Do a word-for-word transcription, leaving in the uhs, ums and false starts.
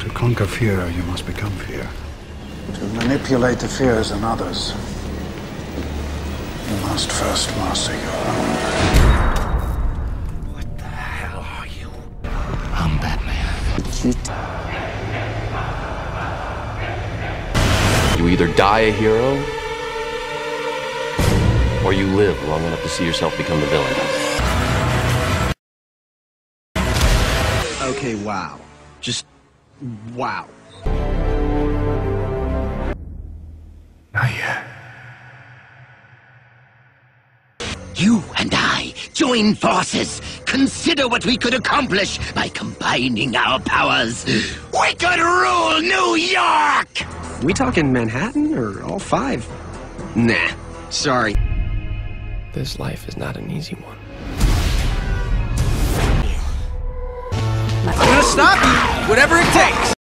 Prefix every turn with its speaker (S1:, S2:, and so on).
S1: To conquer fear, you must become fear.
S2: To manipulate the fears in others, you must first master your own.
S3: What the hell are you? I'm Batman.
S4: You either die a hero, or you live long enough to see yourself become the villain.
S3: Okay, wow. Just wow.
S1: Not yet.
S5: You and I join forces. Consider what we could accomplish by combining our powers. We could rule New York!
S3: We talking Manhattan or all five? Nah, sorry.
S4: This life is not an easy one.
S3: I'm gonna stop you, whatever it takes.